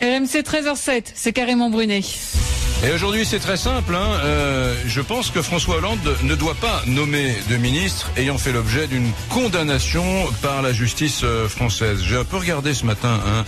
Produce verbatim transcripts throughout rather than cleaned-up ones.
R M C treize heures sept, c'est carrément Brunet. Et aujourd'hui, c'est très simple. Hein. Euh, je pense que François Hollande ne doit pas nommer de ministre ayant fait l'objet d'une condamnation par la justice française. J'ai un peu regardé ce matin. Hein.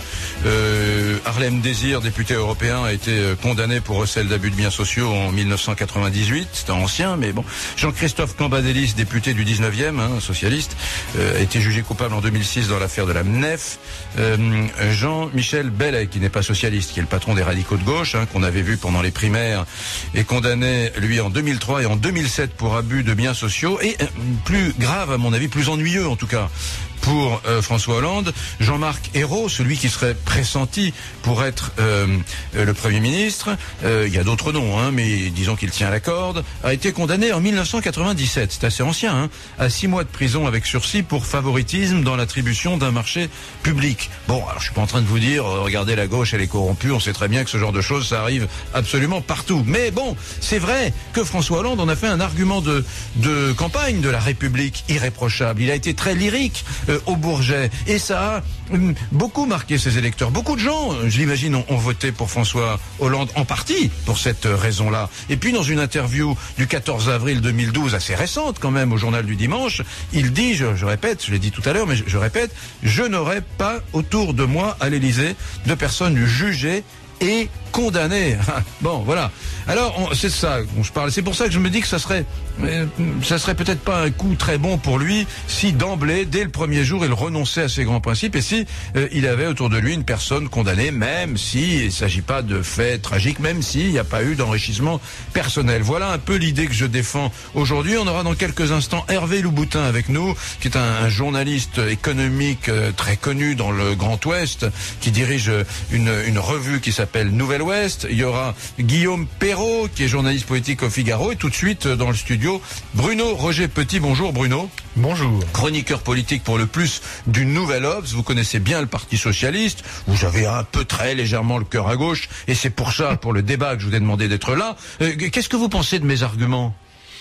Euh, Harlem Désir, député européen, a été condamné pour recel d'abus de biens sociaux en mille neuf cent quatre-vingt-dix-huit. C'était ancien, mais bon. Jean-Christophe Cambadélis, député du dix-neuvième, hein, socialiste, euh, a été jugé coupable en deux mille six dans l'affaire de la M N E F. Euh, Jean-Michel Bellet, qui n'est pas socialiste, qui est le patron des radicaux de gauche, hein, qu'on avait vu pendant les primaire, est condamné, lui, en deux mille trois et en deux mille sept pour abus de biens sociaux. Et euh, plus grave, à mon avis, plus ennuyeux en tout cas, pour euh, François Hollande, Jean-Marc Ayrault, celui qui serait pressenti pour être euh, euh, le Premier ministre, euh, il y a d'autres noms, hein, mais disons qu'il tient la corde, a été condamné en mille neuf cent quatre-vingt-dix-sept, c'est assez ancien, hein, à six mois de prison avec sursis pour favoritisme dans l'attribution d'un marché public. Bon, alors je suis pas en train de vous dire, euh, regardez la gauche, elle est corrompue, on sait très bien que ce genre de choses, ça arrive absolument partout. Mais bon, c'est vrai que François Hollande en a fait un argument de, de campagne de la République irréprochable. Il a été très lyrique euh, au Bourget. Et ça a hum, beaucoup marqué ses électeurs. Beaucoup de gens, je l'imagine, ont, ont voté pour François Hollande en partie pour cette raison-là. Et puis dans une interview du quatorze avril deux mille douze, assez récente quand même, au journal du dimanche, il dit, je, je répète, je l'ai dit tout à l'heure, mais je, je répète, je n'aurai pas autour de moi à l'Élysée de personnes jugées et condamné. Bon, voilà. Alors, on, c'est ça dont je parle. C'est pour ça que je me dis que ça serait, euh, ça serait peut-être pas un coup très bon pour lui si d'emblée, dès le premier jour, il renonçait à ses grands principes et si euh, il avait autour de lui une personne condamnée, même si il ne s'agit pas de faits tragiques, même s'il n'y a pas eu d'enrichissement personnel. Voilà un peu l'idée que je défends aujourd'hui. On aura dans quelques instants Hervé Louboutin avec nous, qui est un, un journaliste économique euh, très connu dans le Grand Ouest, qui dirige une, une revue qui s'appelle Nouvelle Ouest. Il y aura Guillaume Perrault, qui est journaliste politique au Figaro, et tout de suite dans le studio, Bruno Roger Petit. Bonjour Bruno. Bonjour. Chroniqueur politique pour le plus du Nouvel Obs. Vous connaissez bien le Parti Socialiste. Vous avez un peu très légèrement le cœur à gauche, et c'est pour ça, pour le débat, que je vous ai demandé d'être là. Euh, qu'est-ce que vous pensez de mes arguments ?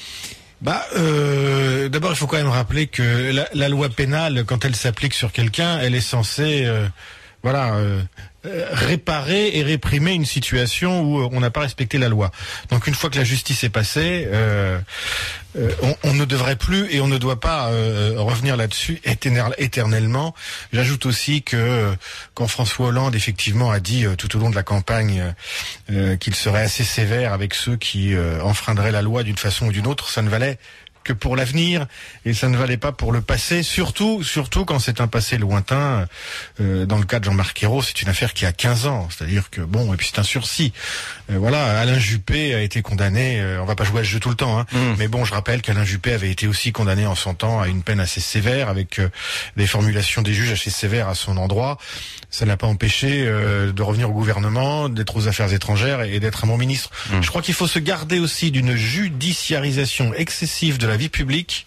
Bah, euh, d'abord, il faut quand même rappeler que la, la loi pénale, quand elle s'applique sur quelqu'un, elle est censée, euh, voilà, euh, euh, réparer et réprimer une situation où on n'a pas respecté la loi. Donc, une fois que la justice est passée, euh, euh, on, on ne devrait plus et on ne doit pas euh, revenir là-dessus éternellement. J'ajoute aussi que quand François Hollande effectivement a dit euh, tout au long de la campagne euh, qu'il serait assez sévère avec ceux qui euh, enfreindraient la loi d'une façon ou d'une autre, ça ne valait que pour l'avenir et ça ne valait pas pour le passé, surtout surtout quand c'est un passé lointain. Euh, dans le cas de Jean-Marc Ayrault, c'est une affaire qui a quinze ans, c'est-à-dire que bon, et puis c'est un sursis. Euh, voilà, Alain Juppé a été condamné, euh, on va pas jouer à ce jeu tout le temps, hein, mmh. mais bon, je rappelle qu'Alain Juppé avait été aussi condamné en son temps à une peine assez sévère, avec euh, des formulations des juges assez sévères à son endroit. Ça n'a pas empêché euh, de revenir au gouvernement, d'être aux affaires étrangères et d'être un bon ministre. Mmh. Je crois qu'il faut se garder aussi d'une judiciarisation excessive de la vie publique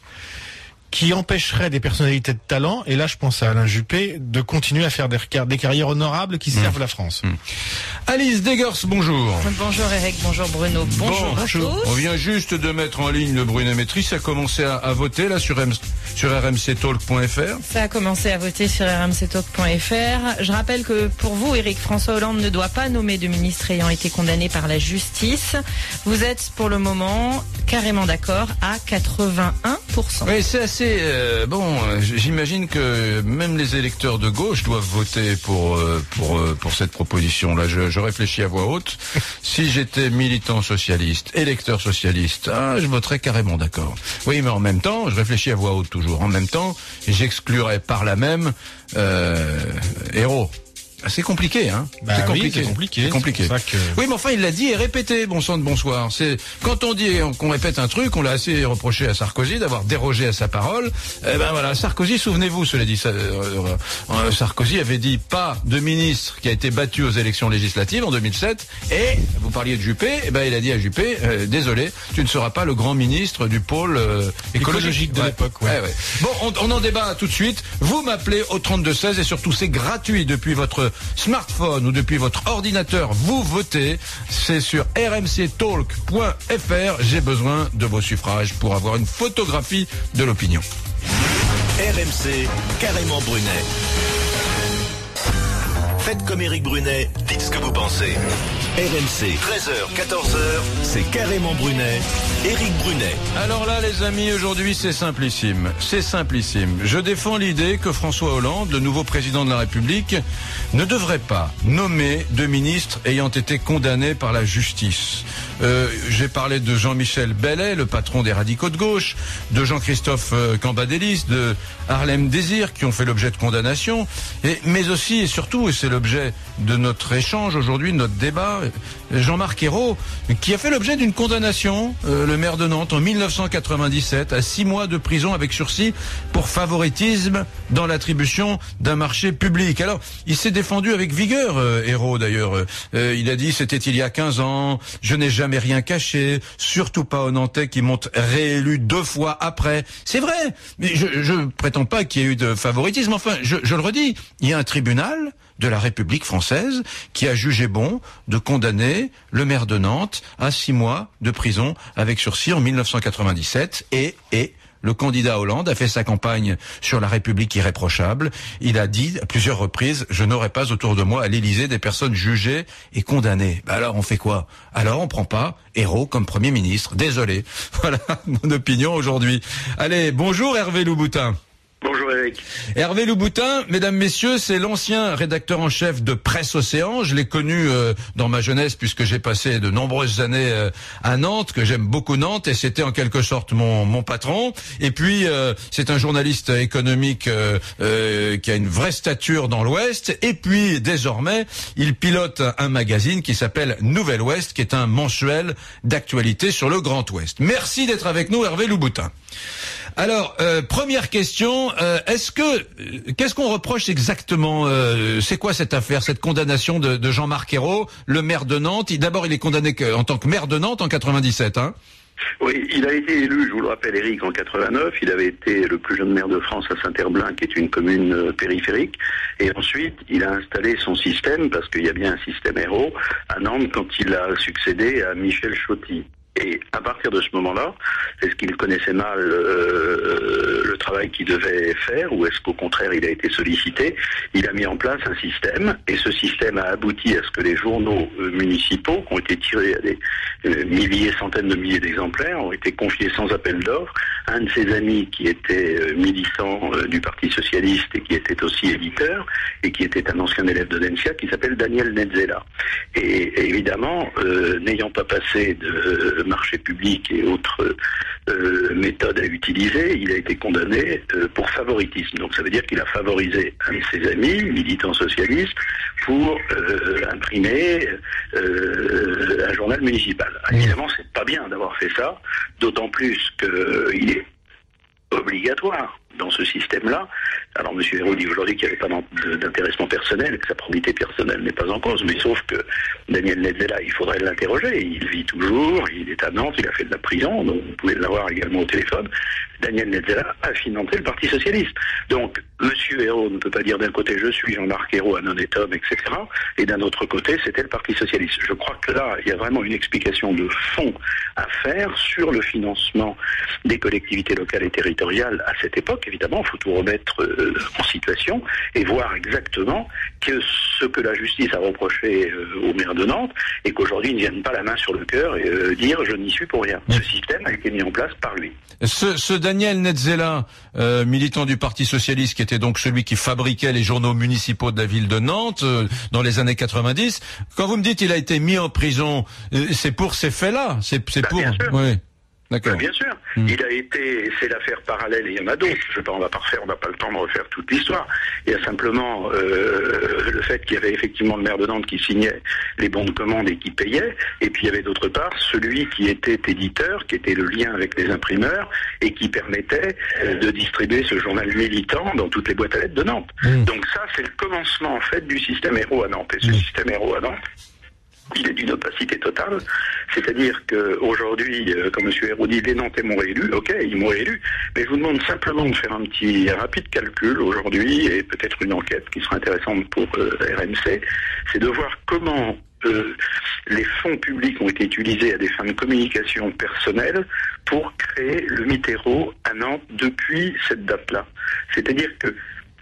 qui empêcherait des personnalités de talent, et là je pense à Alain Juppé, de continuer à faire des, des carrières honorables qui servent mmh. la France. Mmh. Alice Degers, bonjour. Bonjour Eric, bonjour Bruno, bonjour bon, à tous. On vient juste de mettre en ligne le Brunet-Métrie, ça a commencé à, à voter là sur, M, sur r m c talk point f r. Ça a commencé à voter sur r m c talk point f r. Je rappelle que pour vous, Eric, François Hollande ne doit pas nommer de ministre ayant été condamné par la justice. Vous êtes pour le moment carrément d'accord à quatre-vingt-un pour cent. Oui, c'est assez... Euh, bon, j'imagine que même les électeurs de gauche doivent voter pour, euh, pour, euh, pour cette proposition-là. Je, je réfléchis à voix haute. Si j'étais militant socialiste, électeur socialiste, ah, je voterais carrément d'accord. Oui, mais en même temps, je réfléchis à voix haute toujours. En même temps, j'exclurais par là même euh, Ayrault. C'est compliqué, hein. Bah c'est compliqué. Oui, c'est compliqué. C'est compliqué. C'est pour ça que... Oui, mais enfin, il l'a dit et répété, bon sang de bonsoir. C'est quand on dit qu'on répète un truc, on l'a assez reproché à Sarkozy d'avoir dérogé à sa parole. Eh ben voilà, Sarkozy, souvenez-vous, cela dit, ça, euh, euh, Sarkozy avait dit pas de ministre qui a été battu aux élections législatives en deux mille sept. Et vous parliez de Juppé, eh ben il a dit à Juppé, euh, désolé, tu ne seras pas le grand ministre du pôle euh, écologique, écologique de ouais. l'époque. Ouais. Ouais, ouais. Bon, on, on en débat tout de suite. Vous m'appelez au trente-deux seize et surtout c'est gratuit depuis votre smartphone ou depuis votre ordinateur, vous votez, c'est sur r m c talk point f r. J'ai besoin de vos suffrages pour avoir une photographie de l'opinion. R M C, carrément Brunet. Faites comme Éric Brunet, dites ce que vous pensez. R M C, treize heures, quatorze heures, c'est carrément Brunet, Éric Brunet. Alors là, les amis, aujourd'hui, c'est simplissime. C'est simplissime. Je défends l'idée que François Hollande, le nouveau président de la République, ne devrait pas nommer de ministres ayant été condamnés par la justice. Euh, j'ai parlé de Jean-Michel Bellet, le patron des radicaux de gauche, de Jean-Christophe euh, Cambadélis, de Harlem Désir, qui ont fait l'objet de condamnations, et, mais aussi et surtout, et c'est l'objet de notre échange aujourd'hui, de notre débat, Jean-Marc Ayrault, qui a fait l'objet d'une condamnation, euh, le maire de Nantes, en mille neuf cent quatre-vingt-dix-sept, à six mois de prison avec sursis pour favoritisme dans l'attribution d'un marché public. Alors, il s'est défendu avec vigueur, euh, Ayrault d'ailleurs. Euh, il a dit, c'était il y a quinze ans, je n'ai jamais rien caché, surtout pas aux Nantais qui m'ont réélu deux fois après. C'est vrai, mais je, je prétends pas qu'il y ait eu de favoritisme. Enfin, je, je le redis, il y a un tribunal de la République française qui a jugé bon de condamner le maire de Nantes à six mois de prison avec sursis en mille neuf cent quatre-vingt-dix-sept et, et le candidat Hollande a fait sa campagne sur la République irréprochable. Il a dit à plusieurs reprises, je n'aurai pas autour de moi à l'Élysée des personnes jugées et condamnées. Bah alors on fait quoi? Alors on prend pas Ayrault comme Premier ministre. Désolé. Voilà mon opinion aujourd'hui. Allez, bonjour Hervé Louboutin. Bonjour Eric. Hervé Louboutin, mesdames, messieurs, c'est l'ancien rédacteur en chef de Presse Océan. Je l'ai connu euh, dans ma jeunesse puisque j'ai passé de nombreuses années euh, à Nantes, que j'aime beaucoup Nantes, et c'était en quelque sorte mon, mon patron. Et puis, euh, c'est un journaliste économique euh, euh, qui a une vraie stature dans l'Ouest. Et puis, désormais, il pilote un magazine qui s'appelle Nouvelle Ouest, qui est un mensuel d'actualité sur le Grand Ouest. Merci d'être avec nous, Hervé Louboutin. Alors, euh, première question, euh, est-ce que, qu'est-ce qu'on reproche exactement, euh, c'est quoi cette affaire, cette condamnation de, de Jean-Marc Ayrault, le maire de Nantes? D'abord, il est condamné en tant que maire de Nantes en quatre-vingt-dix-sept, hein? Oui, il a été élu, je vous le rappelle Eric, en quatre-vingt-neuf. Il avait été le plus jeune maire de France à Saint-Herblain, qui est une commune euh, périphérique. Et ensuite, il a installé son système, parce qu'il y a bien un système Ayrault, à Nantes, quand il a succédé à Michel Chauty. Et à partir de ce moment-là, est-ce qu'il connaissait mal euh, le travail qu'il devait faire, ou est-ce qu'au contraire il a été sollicité? Il a mis en place un système, et ce système a abouti à ce que les journaux euh, municipaux, qui ont été tirés à des euh, milliers, centaines de milliers d'exemplaires, ont été confiés sans appel d'offres. Un de ses amis qui était euh, militant euh, du Parti Socialiste et qui était aussi éditeur, et qui était un ancien élève de Densia, qui s'appelle Daniel Netzela. Et, et évidemment, euh, n'ayant pas passé de euh, marché public et autres euh, méthodes à utiliser, il a été condamné euh, pour favoritisme. Donc ça veut dire qu'il a favorisé un de ses amis, militant socialiste, pour euh, imprimer euh, un journal municipal. Évidemment, c'est pas bien d'avoir fait ça, d'autant plus qu'il est obligatoire dans ce système-là. Alors, M. Ayrault dit aujourd'hui qu'il n'y avait pas d'intéressement personnel, que sa probité personnelle n'est pas en cause, mais sauf que Daniel Netzela, il faudrait l'interroger. Il vit toujours, il est à Nantes, il a fait de la prison, donc vous pouvez l'avoir également au téléphone. Daniel Netzela a financé le Parti Socialiste. Donc, M. Ayrault ne peut pas dire d'un côté je suis Jean-Marc Ayrault, un honnête homme, et cetera. Et d'un autre côté, c'était le Parti Socialiste. Je crois que là, il y a vraiment une explication de fond à faire sur le financement des collectivités locales et territoriales à cette époque. Évidemment, il faut tout remettre euh, en situation et voir exactement que ce que la justice a reproché euh, au maire de Nantes, et qu'aujourd'hui ils ne viennent pas la main sur le cœur et euh, dire je n'y suis pour rien. Ce système a été mis en place par lui. Ce, ce Daniel Netzela, euh, militant du Parti Socialiste, qui était donc celui qui fabriquait les journaux municipaux de la ville de Nantes euh, dans les années quatre-vingt-dix, quand vous me dites qu'il a été mis en prison, euh, c'est pour ces faits-là, c'est, c'est bah, pour... Oui. D'accord. Bien sûr, mmh. Il a été, c'est l'affaire parallèle, et il y en a d'autres. Je sais pas, on va pas refaire, on n'a pas le temps de refaire toute l'histoire. Il y a simplement euh, le fait qu'il y avait effectivement le maire de Nantes qui signait les bons de commande et qui payait, et puis il y avait d'autre part celui qui était éditeur, qui était le lien avec les imprimeurs et qui permettait euh, de distribuer ce journal militant dans toutes les boîtes à lettres de Nantes. Mmh. Donc ça, c'est le commencement en fait du système Ayrault à Nantes. Et ce mmh. système Ayrault à Nantes, il est d'une opacité totale, c'est-à-dire qu'aujourd'hui, euh, comme M. Ayrault dit, les Nantais m'ont réélu, ok, ils m'ont réélu, mais je vous demande simplement de faire un petit un rapide calcul aujourd'hui, et peut-être une enquête qui sera intéressante pour euh, R M C, c'est de voir comment euh, les fonds publics ont été utilisés à des fins de communication personnelle pour créer le mythe Ayrault à Nantes depuis cette date-là. C'est-à-dire que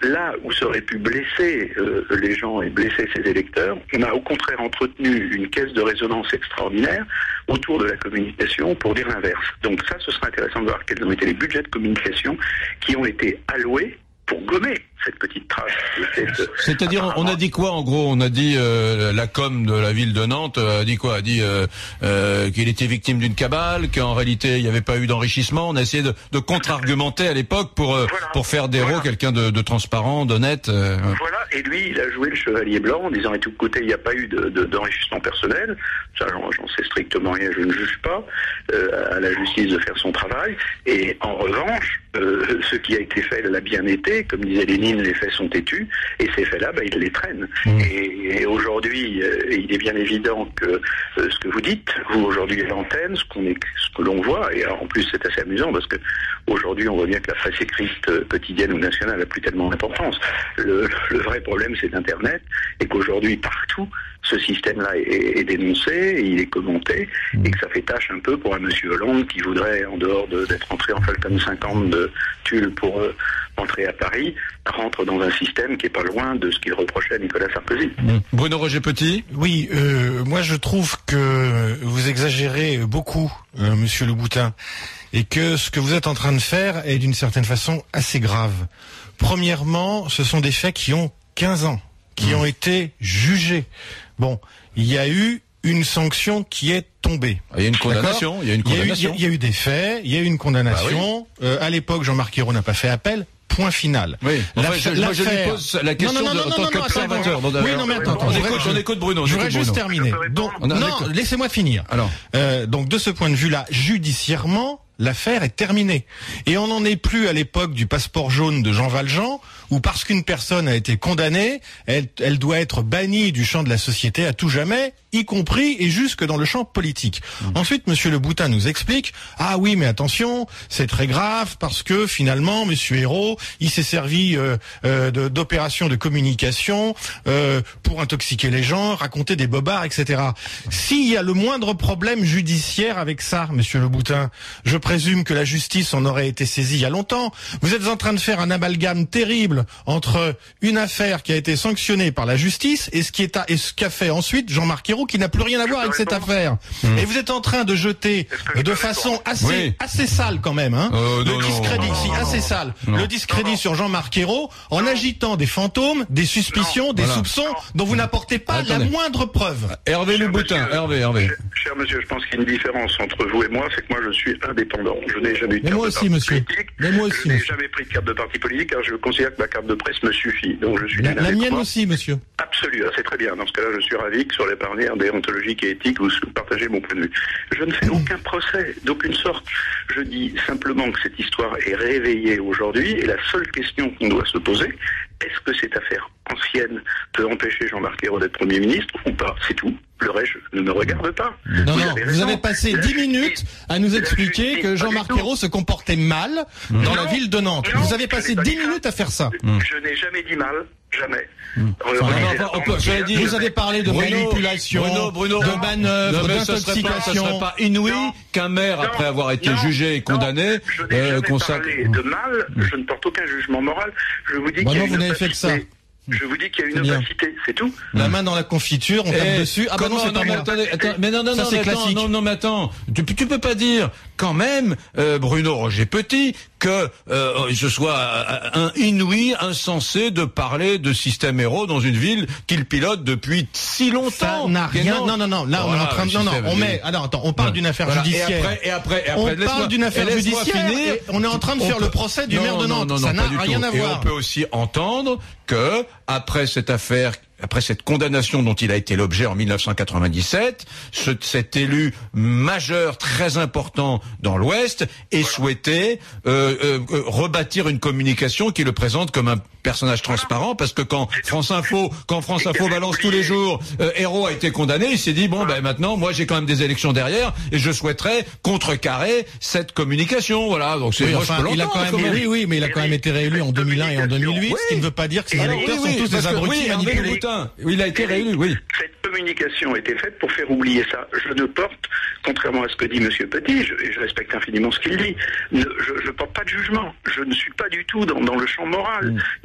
là où ça aurait pu blesser euh, les gens et blesser ses électeurs, on a au contraire entretenu une caisse de résonance extraordinaire autour de la communication pour dire l'inverse. Donc ça, ce serait intéressant de voir quels ont été les budgets de communication qui ont été alloués pour gommer cette petite trace. Cette... C'est-à-dire, on a dit quoi en gros? On a dit euh, la com de la ville de Nantes a dit quoi? A dit euh, euh, qu'il était victime d'une cabale, qu'en réalité il n'y avait pas eu d'enrichissement. On a essayé de, de contre-argumenter à l'époque pour euh, voilà. pour faire d'Ayrault voilà. quelqu'un de, de transparent, d'honnête. Euh, voilà. Et lui, il a joué le chevalier blanc en disant, et tout côté, il n'y a pas eu de, de, d'enrichissement personnel. Ça, j'en, j'en sais strictement rien. Je ne juge pas euh, à la justice de faire son travail. Et en revanche, euh, ce qui a été fait l'a bien été. Comme disait Lénine, les faits sont têtus, et ces faits-là, bah, ils les traînent. Mmh. Et, et aujourd'hui, euh, il est bien évident que euh, ce que vous dites, vous aujourd'hui à l'antenne, ce qu'on est, ce que l'on voit, et en plus c'est assez amusant parce que aujourd'hui on voit bien que la face écrite euh, quotidienne ou nationale n'a plus tellement d'importance. Le, le vrai problème c'est Internet, et qu'aujourd'hui partout ce système-là est, est dénoncé, et il est commenté, mmh. et que ça fait tâche un peu pour un monsieur Hollande qui voudrait, en dehors de, d'être entré en Falcon cinquante de Tulle pour euh, entrer à Paris, rentre dans un système qui est pas loin de ce qu'il reprochait à Nicolas Sarkozy. Mmh. Bruno Roger Petit. Oui, euh, moi je trouve que vous exagérez beaucoup, euh, monsieur Le Boutin, et que ce que vous êtes en train de faire est d'une certaine façon assez grave. Premièrement, ce sont des faits qui ont quinze ans, qui mmh. ont été jugés. Bon, il y a eu une sanction qui est tombée. Il y a une condamnation. Il y a une condamnation. Il y a eu, il y a eu des faits. Il y a eu une condamnation. Bah oui. euh, à l'époque, Jean-Marc Ayrault n'a pas fait appel. Point final. Oui. Enfin, je, moi, je lui pose la question non, non, non, de, en tant qu'observateur. Oui, non, mais attends, on, écoute, on écoute Bruno. Je voudrais juste terminer. Donc, non, laissez-moi finir. Alors, euh, donc de ce point de vue-là, judiciairement, l'affaire est terminée. Et on n'en est plus à l'époque du passeport jaune de Jean Valjean, où parce qu'une personne a été condamnée, elle, elle doit être bannie du champ de la société à tout jamais, y compris et jusque dans le champ politique. Mmh. Ensuite, monsieur Le Boutin nous explique, ah oui, mais attention, c'est très grave parce que finalement, monsieur Ayrault, il s'est servi euh, euh, de, d'opérations de communication euh, pour intoxiquer les gens, raconter des bobards, et cetera. S'il y a le moindre problème judiciaire avec ça, monsieur Le Boutin, je présume que la justice en aurait été saisie il y a longtemps. Vous êtes en train de faire un amalgame terrible entre une affaire qui a été sanctionnée par la justice et ce qui est à, et ce qu'a fait ensuite Jean-Marc Ayrault, qui n'a plus rien à voir avec cette affaire. Mmh. Et vous êtes en train de jeter de façon assez oui. assez sale quand même, hein, euh, le discrédit, si assez sale, non. le discrédit non. sur Jean-Marc Ayrault en non. agitant des fantômes, des suspicions, non. des voilà. soupçons non. dont vous n'apportez pas Attendez. la moindre preuve. Hervé Le Boutin, Hervé, Hervé. Cher, cher monsieur, je pense qu'il y a une différence entre vous et moi, c'est que moi je suis indépendant. Je n'ai jamais eu de Mais carte moi de aussi, parti monsieur. politique. Mais moi aussi. Je n'ai monsieur. jamais pris de carte de parti politique car je considère que ma carte de presse me suffit. Donc je suis La, la mienne aussi, monsieur. Absolument, c'est très bien. Dans ce cas-là, je suis ravi que sur les partenaires déontologiques et éthiques, vous partagez mon point de vue. Je ne fais aucun procès d'aucune sorte. Je dis simplement que cette histoire est réveillée aujourd'hui et la seule question qu'on doit se poser, est-ce que cette affaire ancienne peut empêcher Jean-Marc Ayrault d'être Premier ministre ou pas? C'est tout. Le reste ne me regarde pas. Non, vous non, avez vous avez passé la dix justice, minutes à nous expliquer que Jean-Marc Ayrault se comportait mal mmh. dans non, la ville de Nantes. Non, vous avez passé dix minutes à faire ça. Mmh. Je n'ai jamais dit mal. Jamais. Mmh. Enfin, non, non, on peut, dit, vous avez parlé de Bruno, manipulation, Bruno, Bruno, de manœuvre, d'intoxication. Ce ne serait pas inouï non, qu'un maire, non, après avoir été non, jugé et condamné, non, je n'ai euh, jamais parlé de mal, je ne porte aucun jugement moral. Je vous dis bah qu'il y a non, vous n'avez fait que ça. Je vous dis qu'il y a une opacité, c'est tout. La main dans la confiture, on tape et dessus. Ah bah non, c'est pas mais attendez, attends, mais non, non, ça, non, c'est attends, classique. non, non, mais attends, tu, tu peux pas dire quand même, euh, Bruno Roger Petit, que euh, ce soit un inouï, insensé de parler de système Ayrault dans une ville qu'il pilote depuis si longtemps. Ça n'a rien. Non, non, non. Là, voilà, on est en train de. Non, non. On met. Alors, attends. On parle voilà. d'une affaire voilà. judiciaire. Et après, et après, et après on parle d'une affaire judiciaire. Et on est en train de faire le procès du maire de Nantes. Ça n'a rien à voir. Et on peut aussi entendre que après cette affaire. Après cette condamnation dont il a été l'objet en mille neuf cent quatre-vingt-dix-sept, ce, cet élu majeur très important dans l'Ouest est voilà. souhaité euh, euh, rebâtir une communication qui le présente comme un personnage transparent, parce que quand France Info, quand France Info balance tous les jours, euh, Ayrault a été condamné, il s'est dit bon ben maintenant moi j'ai quand même des élections derrière et je souhaiterais contrecarrer cette communication, voilà. Donc c'est oui, moi enfin, je peux il a quand même, même. oui, oui, mais il a quand même été réélu en deux mille un et en deux mille huit, oui. ce qui ne veut pas dire que ses électeurs oui, oui, sont tous des abrutis oui, manipulés. Oui, il a été réélu, oui. Cette communication a été faite pour faire oublier ça. Je ne porte, contrairement à ce que dit Monsieur Petit, je, et je respecte infiniment ce qu'il dit, ne, je ne porte pas de jugement. Je ne suis pas du tout dans, dans le champ moral, mmh. ni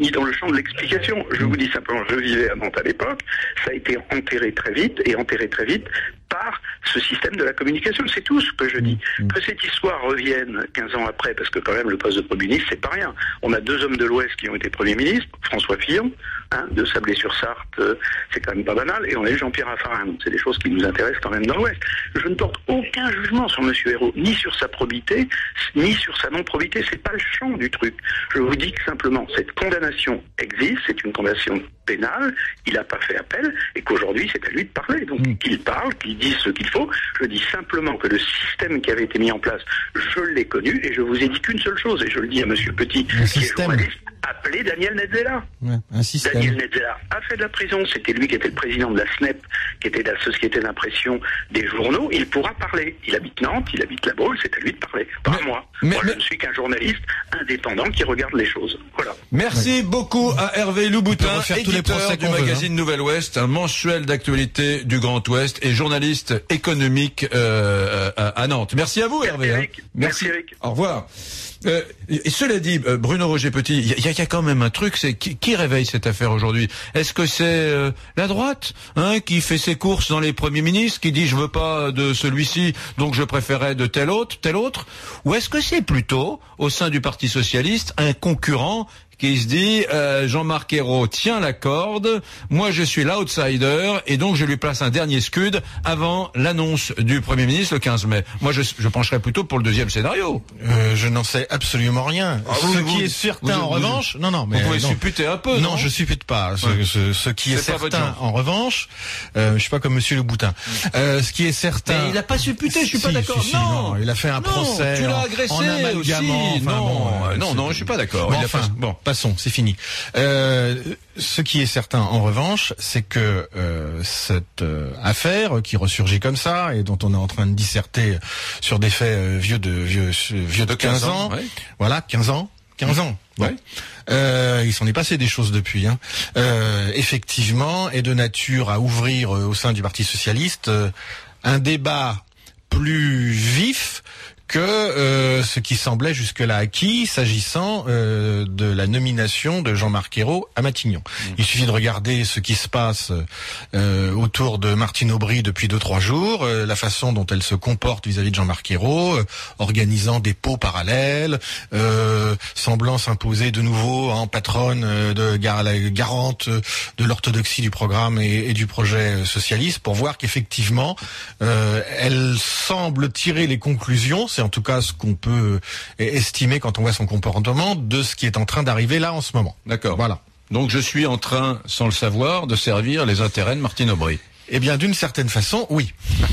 ni dans le champ de l'explication. Je vous dis simplement, je vivais à Nantes à l'époque, ça a été enterré très vite, et enterré très vite par ce système de la communication. C'est tout ce que je dis. Que cette histoire revienne quinze ans après, parce que quand même le poste de Premier ministre, c'est pas rien. On a deux hommes de l'Ouest qui ont été Premier ministre, François Fillon, hein, de Sablé-sur-Sarthe, euh, c'est quand même pas banal, et on a eu Jean-Pierre Raffarin. Donc c'est des choses qui nous intéressent quand même dans l'Ouest. Je ne porte aucun jugement sur M. Ayrault, ni sur sa probité, ni sur sa non-probité. C'est pas le champ du truc. Je vous dis que simplement, cette condamnation existe, c'est une condamnation pénale, il n'a pas fait appel, et qu'aujourd'hui, c'est à lui de parler. Donc mmh. qu'il parle, qu'il dise ce qu'il faut. Je dis simplement que le système qui avait été mis en place, je l'ai connu, et je vous ai dit qu'une seule chose, et je le dis à M. Petit, un qui système. est journaliste, appelez Daniel Netzela. Ouais, un système. Daniel Netzela a fait de la prison, c'était lui qui était le président de la S N E P, qui était la Société d'impression des journaux, il pourra parler. Il habite Nantes, il habite La Baule, c'est à lui de parler, pas à moi. Mais, moi, mais... je ne suis qu'un journaliste indépendant qui regarde les choses. Voilà. Merci ouais. beaucoup à Hervé Louboutin, éditeur du magazine veut, hein. Nouvelle Ouest, un mensuel d'actualité du Grand Ouest et journaliste économique euh, à, à Nantes. Merci à vous, Merci Hervé. Eric. Hein. Merci. Merci Eric. Au revoir. Euh, et cela dit, Bruno Roger Petit, il y, y a quand même un truc, c'est qui, qui réveille cette affaire aujourd'hui? Est-ce que c'est euh, la droite, hein, qui fait ses courses dans les premiers ministres, qui dit je veux pas de celui-ci, donc je préférais de tel autre, tel autre, ou est-ce que c'est plutôt au sein du Parti socialiste un concurrent qui se dit euh, Jean-Marc Ayrault tient la corde, moi je suis l'outsider et donc je lui place un dernier scud avant l'annonce du Premier ministre le quinze mai. Moi je, je pencherais plutôt pour le deuxième scénario. Euh, je n'en sais absolument rien. Ah, ce vous, qui vous, est certain vous, en vous, revanche, non non mais vous pouvez non. supputer un peu. Non, non je suppute pas. Ce, ouais. ce, ce qui est, est certain en revanche, euh, je suis pas comme Monsieur Louboutin. Euh, ce qui est certain. Mais il a pas supputé, je suis si, pas d'accord. Si, si, non. non, il a fait un non, procès. Tu l'as en, agressé en amalgamant. aussi. Enfin, non, bon, euh, non, non, je suis pas d'accord. Bon, il enfin, a pas... bon, passons, c'est fini. Euh, ce qui est certain, en revanche, c'est que euh, cette euh, affaire qui ressurgit comme ça et dont on est en train de disserter sur des faits euh, vieux de vieux vieux de quinze ans, ouais. voilà, quinze ans, quinze ans. Bon. Ouais. Euh, il s'en est passé des choses depuis. Hein. Euh, effectivement, est de nature à ouvrir euh, au sein du Parti socialiste euh, un débat plus vif que euh, ce qui semblait jusque-là acquis s'agissant euh, de la nomination de Jean-Marc Ayrault à Matignon. Mmh. Il suffit de regarder ce qui se passe euh, autour de Martine Aubry depuis deux trois jours, euh, la façon dont elle se comporte vis-à-vis de Jean-Marc Ayrault, euh, organisant des pots parallèles, euh, semblant s'imposer de nouveau en patronne euh, de gar la garante de l'orthodoxie du programme et, et du projet socialiste, pour voir qu'effectivement euh, elle semble tirer les conclusions. C'est en tout cas ce qu'on peut estimer quand on voit son comportement de ce qui est en train d'arriver là en ce moment. D'accord. Voilà. Donc je suis en train, sans le savoir, de servir les intérêts de Martine Aubry. Eh bien, d'une certaine façon, oui.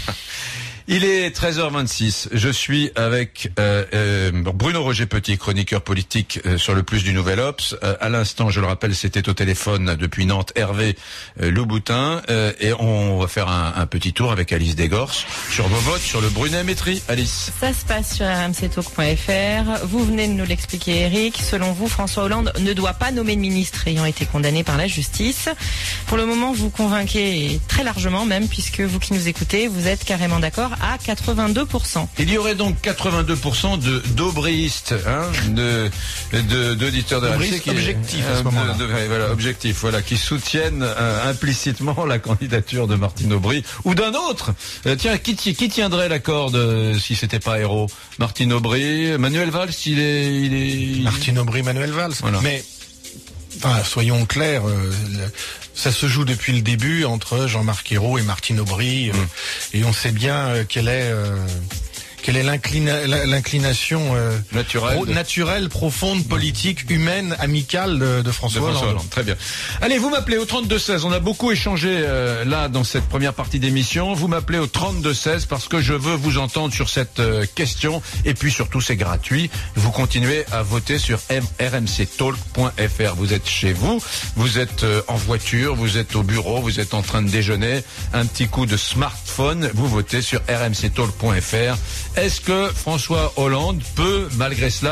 Il est treize heures vingt-six. Je suis avec euh, euh, Bruno Roger Petit, chroniqueur politique euh, sur le Plus du Nouvel Obs. Euh, à l'instant, je le rappelle, c'était au téléphone depuis Nantes, Hervé euh, Louboutin. Euh, et on va faire un, un petit tour avec Alice Desgorces sur vos votes sur le Brunet-Métry. Alice. Ça se passe sur r m c talk point f r. Vous venez de nous l'expliquer, Eric. Selon vous, François Hollande ne doit pas nommer de ministre ayant été condamné par la justice. Pour le moment, vous convainquez très largement même, puisque vous qui nous écoutez, vous êtes carrément d'accord à quatre-vingt-deux pour cent. Il y aurait donc quatre-vingt-deux pour cent de d'obréistes, hein, de de d'auditeurs de R M C qui objectifs euh, à ce moment-là. de, de, voilà, objectif, voilà, qui soutiennent euh, implicitement la candidature de Martine Aubry ou d'un autre. Euh, tiens, qui, qui tiendrait la corde euh, si c'était pas Ayrault? Martine Aubry, Manuel Valls, il est, il est. Il... Martine Aubry, Manuel Valls. Voilà. Mais enfin, soyons clairs. Euh, le... Ça se joue depuis le début entre Jean-Marc Ayrault et Martine Aubry, euh, mmh. et on sait bien euh, quelle est euh, quelle est l'inclina l'inclination euh, naturelle, pro naturelle, profonde, politique, humaine, amicale de, de François, de François Hollande. Hollande. Très bien. Allez, vous m'appelez au trente-deux seize. On a beaucoup échangé euh, là dans cette première partie d'émission. Vous m'appelez au trente-deux seize parce que je veux vous entendre sur cette euh, question. Et puis surtout, c'est gratuit. Vous continuez à voter sur r m c talk point f r. Vous êtes chez vous, vous êtes euh, en voiture, vous êtes au bureau, vous êtes en train de déjeuner. Un petit coup de smartphone, vous votez sur r m c talk point f r. Est-ce que François Hollande peut, malgré cela,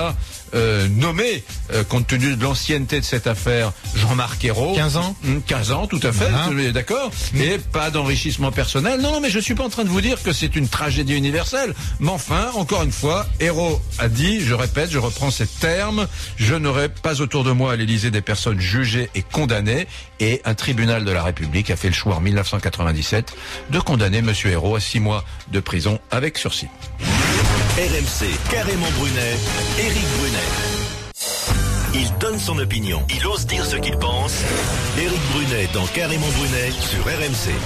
euh, nommer, euh, compte tenu de l'ancienneté de cette affaire, Jean-Marc Ayrault. quinze ans quinze ans, tout à fait, voilà. D'accord. Et pas d'enrichissement personnel. Non, non, mais je suis pas en train de vous dire que c'est une tragédie universelle. Mais enfin, encore une fois, Ayrault a dit, je répète, je reprends ces termes, je n'aurai pas autour de moi à l'Élysée des personnes jugées et condamnées. Et un tribunal de la République a fait le choix en mille neuf cent quatre-vingt-dix-sept de condamner Monsieur Ayrault à six mois de prison avec sursis. R M C, Carrément Brunet, Éric Brunet. Il donne son opinion, il ose dire ce qu'il pense. Éric Brunet dans Carrément Brunet sur R M C.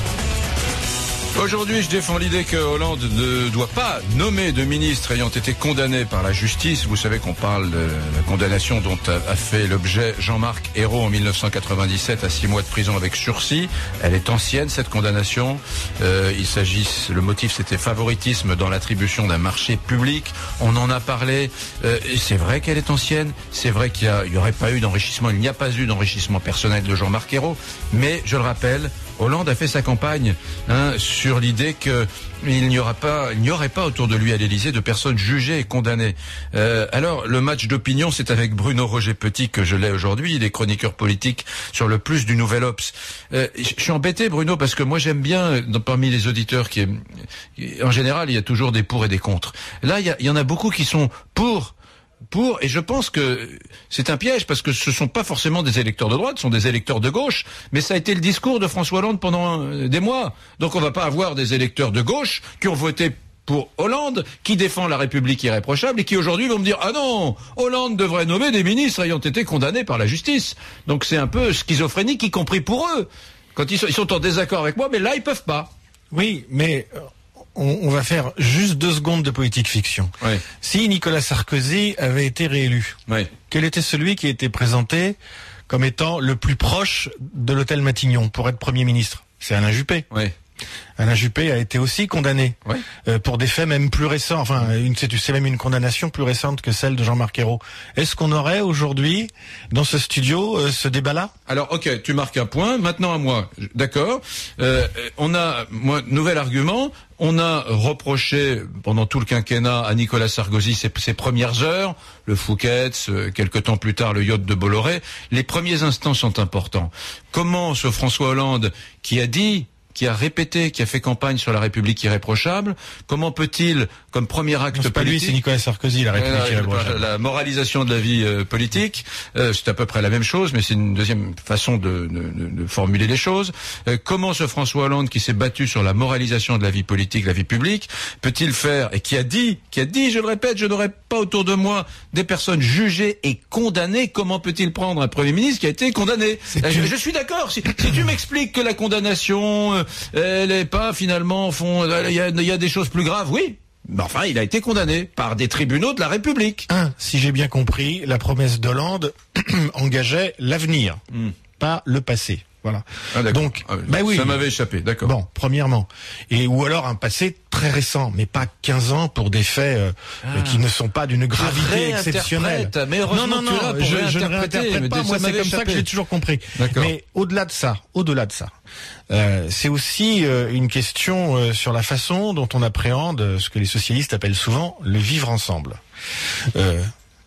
Aujourd'hui, je défends l'idée que Hollande ne doit pas nommer de ministre ayant été condamné par la justice. Vous savez qu'on parle de la condamnation dont a fait l'objet Jean-Marc Ayrault en mille neuf cent quatre-vingt-dix-sept à six mois de prison avec sursis. Elle est ancienne, cette condamnation. Euh, il s'agit, le motif c'était favoritisme dans l'attribution d'un marché public. On en a parlé. Euh, et c'est vrai qu'elle est ancienne. C'est vrai qu'il n'y aurait pas eu d'enrichissement. Il n'y a pas eu d'enrichissement personnel de Jean-Marc Ayrault. Mais, je le rappelle, Hollande a fait sa campagne hein, sur l'idée que il n'y aura pas, il n'y aurait pas autour de lui à l'Élysée de personnes jugées et condamnées. Euh, alors, le match d'opinion, c'est avec Bruno Roger Petit que je l'ai aujourd'hui. Il est chroniqueur politique sur le Plus du Nouvel Obs. Euh, je suis embêté, Bruno, parce que moi j'aime bien, dans, parmi les auditeurs, qui est, en général, il y a toujours des pour et des contre. Là, il y, a, il y en a beaucoup qui sont pour. Pour, et je pense que c'est un piège parce que ce sont pas forcément des électeurs de droite, ce sont des électeurs de gauche, mais ça a été le discours de François Hollande pendant des mois. Donc on va pas avoir des électeurs de gauche qui ont voté pour Hollande, qui défend la République irréprochable et qui aujourd'hui vont me dire « Ah non, Hollande devrait nommer des ministres ayant été condamnés par la justice ». Donc c'est un peu schizophrénique, y compris pour eux. Quand ils sont, ils sont en désaccord avec moi, mais là ils peuvent pas. Oui, mais... On, on va faire juste deux secondes de politique fiction. Oui. Si Nicolas Sarkozy avait été réélu, oui. quel était celui qui était présenté comme étant le plus proche de l'hôtel Matignon pour être Premier ministre? C'est Alain Juppé. Oui. Alain Juppé a été aussi condamné oui. euh, pour des faits même plus récents. Enfin, une, c'est, c'est même une condamnation plus récente que celle de Jean-Marc Ayrault. Est-ce qu'on aurait aujourd'hui, dans ce studio, euh, ce débat-là? Alors, ok, tu marques un point. Maintenant à moi. D'accord. Euh, on a, moi, nouvel argument. On a reproché pendant tout le quinquennat à Nicolas Sarkozy ses, ses premières heures, le Fouquet's, euh, quelques temps plus tard le yacht de Bolloré. Les premiers instants sont importants. Comment ce François Hollande, qui a dit, qui a répété, qui a fait campagne sur la République irréprochable, comment peut-il, comme premier acte non, c'est pas politique... lui, c'est Nicolas Sarkozy, la République euh, irréprochable. La moralisation de la vie euh, politique, euh, c'est à peu près la même chose, mais c'est une deuxième façon de, de, de formuler les choses. Euh, comment ce François Hollande, qui s'est battu sur la moralisation de la vie politique, la vie publique, peut-il faire, et qui a dit, qui a dit, je le répète, je n'aurai pas autour de moi des personnes jugées et condamnées, comment peut-il prendre un Premier ministre qui a été condamné? euh, je, je suis d'accord, si, si tu m'expliques que la condamnation... Euh, elle est pas finalement au fond, il y a, il y a des choses plus graves, oui. Mais enfin, il a été condamné par des tribunaux de la République. Un, si j'ai bien compris, la promesse d'Hollande engageait l'avenir, mm. pas le passé. Voilà. Ah, donc, ah, bah oui. Ça m'avait échappé, d'accord. Bon, premièrement. Et, ou alors un passé très récent, mais pas quinze ans pour des faits euh, ah. qui ne sont pas d'une gravité exceptionnelle. Mais non, non, non, je, je ne réinterprète pas, moi c'est comme échappé. Ça que j'ai toujours compris. D'accord. Mais au-delà de ça, au-delà de ça, euh, c'est aussi euh, une question euh, sur la façon dont on appréhende euh, ce que les socialistes appellent souvent le vivre ensemble. Euh,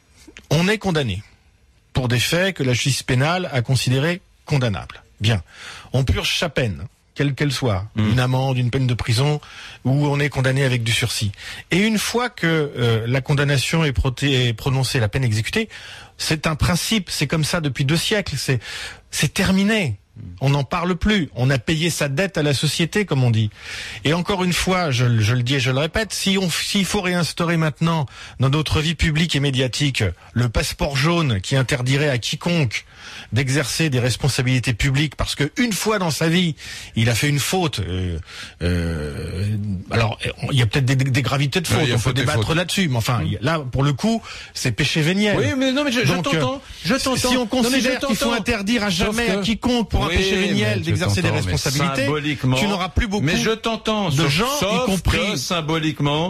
on est condamné pour des faits que la justice pénale a considérés condamnables. Bien. On purge sa peine, quelle qu'elle soit, mmh. une amende, une peine de prison, ou on est condamné avec du sursis. Et une fois que euh, la condamnation est, proté- est prononcée, la peine exécutée, c'est un principe, c'est comme ça depuis deux siècles, c'est, c'est terminé. On n'en parle plus. On a payé sa dette à la société, comme on dit. Et encore une fois, je, je le dis et je le répète, si on, s'il faut réinstaurer maintenant dans notre vie publique et médiatique le passeport jaune qui interdirait à quiconque d'exercer des responsabilités publiques parce que une fois dans sa vie, il a fait une faute. Euh, euh, alors, il y a peut-être des, des gravités de faute. Ouais, on peut débattre là-dessus, mais enfin, mmh. là, pour le coup, c'est péché véniel. Oui, mais non, mais je, Donc, je t'entends. Je t'entends. Si on considère qu'il faut interdire à jamais que... à quiconque pour un oui, péché véniel d'exercer des responsabilités, tu n'auras plus beaucoup mais je t'entends, de sauf, gens, sauf y compris que, symboliquement,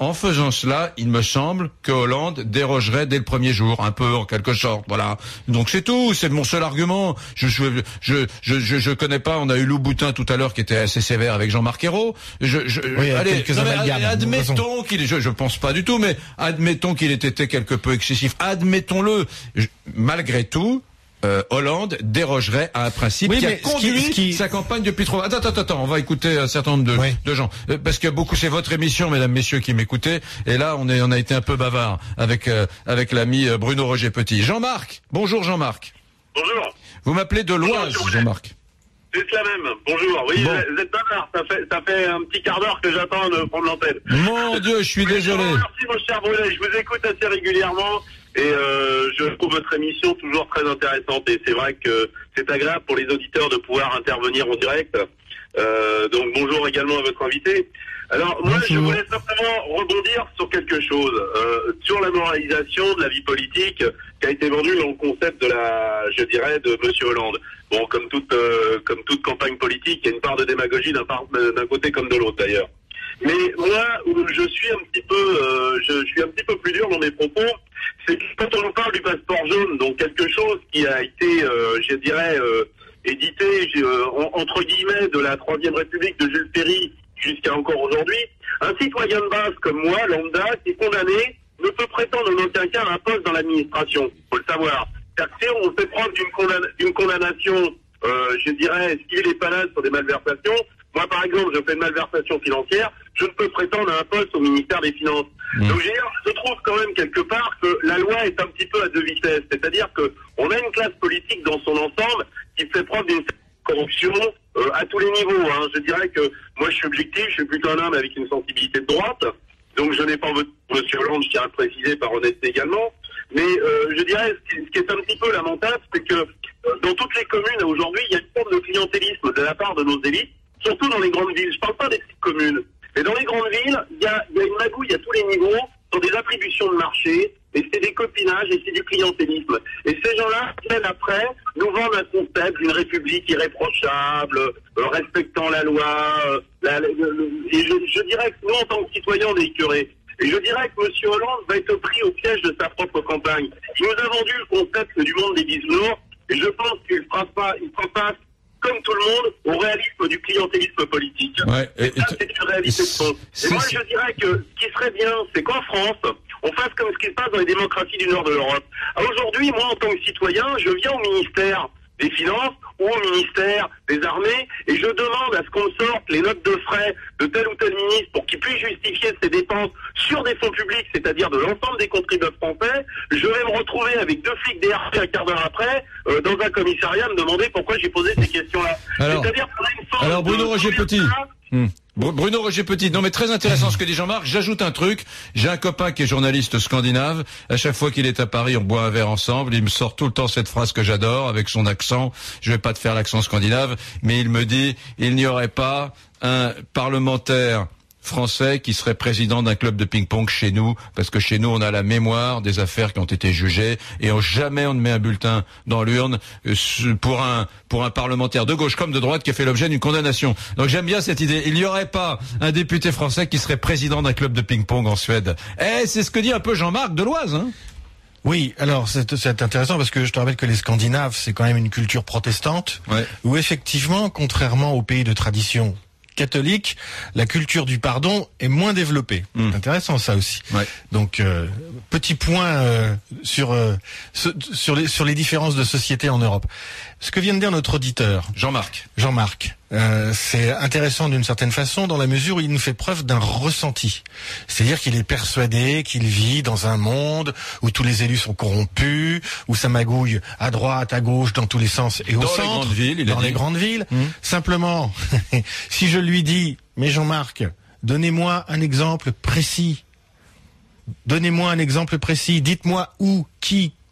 en faisant cela, il me semble que Hollande dérogerait dès le premier jour, un peu en quelque sorte. Voilà. Donc c'est tout. C'est mon seul argument. Je je je je je, je connais pas. On a eu Lou Boutin tout à l'heure qui était assez sévère avec Jean-Marc Ayrault. Je, je oui, allez, non, mais, admettons qu'il, je, je pense pas du tout, mais admettons qu'il ait été quelque peu excessif. Admettons-le. Je, malgré tout. Euh, Hollande dérogerait à un principe oui, qui a conduit ce qui, ce qui... sa campagne depuis trop. Attends, attends, attends, on va écouter un certain nombre de, oui. de gens, euh, parce que beaucoup, c'est votre émission, mesdames, messieurs, qui m'écoutez, et là, on est, on a été un peu bavard avec euh, avec l'ami Bruno Roger Petit. Jean-Marc, bonjour Jean-Marc. Bonjour. Vous m'appelez de l'Oise, Jean-Marc. C'est cela même. Bonjour. Oui, bon. Vous êtes bavard. Ça fait ça fait un petit quart d'heure que j'attends de prendre l'antenne. Mon Dieu, je suis désolé. Merci, mon cher Brunet. Je vous écoute assez régulièrement. Et euh, je trouve votre émission toujours très intéressante. Et c'est vrai que c'est agréable pour les auditeurs de pouvoir intervenir en direct. Euh, donc bonjour également à votre invité. Alors moi, bonjour. Je voulais simplement rebondir sur quelque chose. Euh, sur la moralisation de la vie politique qui a été vendue dans le concept de la, je dirais, de Monsieur Hollande. Bon, comme toute, euh, comme toute campagne politique, il y a une part de démagogie d'un, part, d'un côté comme de l'autre d'ailleurs. Mais moi, où je suis un petit peu, euh, je, je suis un petit peu plus dur dans mes propos, c'est que quand on nous parle du passeport jaune, donc quelque chose qui a été, euh, je dirais, euh, édité euh, en, entre guillemets de la Troisième République de Jules Ferry jusqu'à encore aujourd'hui, un citoyen de base comme moi, lambda, qui est condamné, ne peut prétendre en aucun cas à un poste dans l'administration. Faut le savoir. Car si on fait preuve d'une, condamna- d'une condamnation, euh, je dirais, civile et pénale sur des malversations. Moi, par exemple, je fais une malversation financière, je ne peux prétendre à un poste au ministère des Finances. Mmh. Donc, je trouve quand même quelque part que la loi est un petit peu à deux vitesses. C'est-à-dire que on a une classe politique dans son ensemble qui fait preuve d'une corruption euh, à tous les niveaux. Hein. Je dirais que moi, je suis objectif, je suis plutôt un homme avec une sensibilité de droite. Donc, je n'ai pas voté pour M. Hollande, je tiens à le préciser par honnêteté également. Mais euh, je dirais, ce qui est un petit peu lamentable, c'est que euh, dans toutes les communes aujourd'hui, il y a une forme de clientélisme de la part de nos élites. Surtout dans les grandes villes. Je parle pas des petites communes. Mais dans les grandes villes, il y a, y a une magouille à tous les niveaux sur des attributions de marché, et c'est des copinages, et c'est du clientélisme. Et ces gens-là viennent après nous vendre un concept d'une république irréprochable, euh, respectant la loi. Euh, la, le, le, et je, je dirais que nous, en tant que citoyens, on est écœurés. Et je dirais que M. Hollande va être pris au piège de sa propre campagne. Il nous a vendu le concept du monde des bisounours, et je pense qu'il fera pas, il fera pas comme tout le monde, au réalisme du clientélisme politique. Ouais, et, et ça, c'est une réalité de fond. Et moi, je dirais que ce qui serait bien, c'est qu'en France, on fasse comme ce qui se passe dans les démocraties du nord de l'Europe. Aujourd'hui, moi, en tant que citoyen, je viens au ministère des Finances ou au ministère des Armées et je demande à ce qu'on sorte les notes de frais de tel ou tel ministre pour qu'il puisse justifier ses dépenses sur des fonds publics, c'est-à-dire de l'ensemble des contribuables français. Je vais me retrouver avec deux flics D R P un quart d'heure après euh, dans un commissariat me demander pourquoi j'ai posé ces questions-là. Alors, c'est-à-dire qu'on a une forme alors Bruno de... Roger Petit. Hmm. Bruno Roger Petit, non mais très intéressant ce que dit Jean-Marc. J'ajoute un truc, j'ai un copain qui est journaliste scandinave, à chaque fois qu'il est à Paris on boit un verre ensemble, il me sort tout le temps cette phrase que j'adore avec son accent, je vais pas te faire l'accent scandinave, mais il me dit, il n'y aurait pas un parlementaire français qui serait président d'un club de ping-pong chez nous, parce que chez nous on a la mémoire des affaires qui ont été jugées et on, jamais on ne met un bulletin dans l'urne pour un pour un parlementaire de gauche comme de droite qui a fait l'objet d'une condamnation. Donc j'aime bien cette idée. Il n'y aurait pas un député français qui serait président d'un club de ping-pong en Suède. Eh, c'est ce que dit un peu Jean-Marc de l'Oise, hein. Oui, alors c'est, c'est intéressant parce que je te rappelle que les Scandinaves, c'est quand même une culture protestante, ouais. Où effectivement, contrairement aux pays de tradition catholique, la culture du pardon est moins développée. Mmh. C'est intéressant ça aussi. Ouais. Donc euh, petit point euh, sur euh, ce, sur les sur les différences de société en Europe. Ce que vient de dire notre auditeur Jean-Marc. Jean-Marc, euh, c'est intéressant d'une certaine façon dans la mesure où il nous fait preuve d'un ressenti. C'est-à-dire qu'il est persuadé qu'il vit dans un monde où tous les élus sont corrompus, où ça magouille à droite, à gauche, dans tous les sens et au dans centre, les grandes villes, il dans a les dit. grandes villes. Mmh. Simplement, si je lui dis, mais Jean-Marc, donnez-moi un exemple précis. Donnez-moi un exemple précis. Dites-moi où, qui, quand,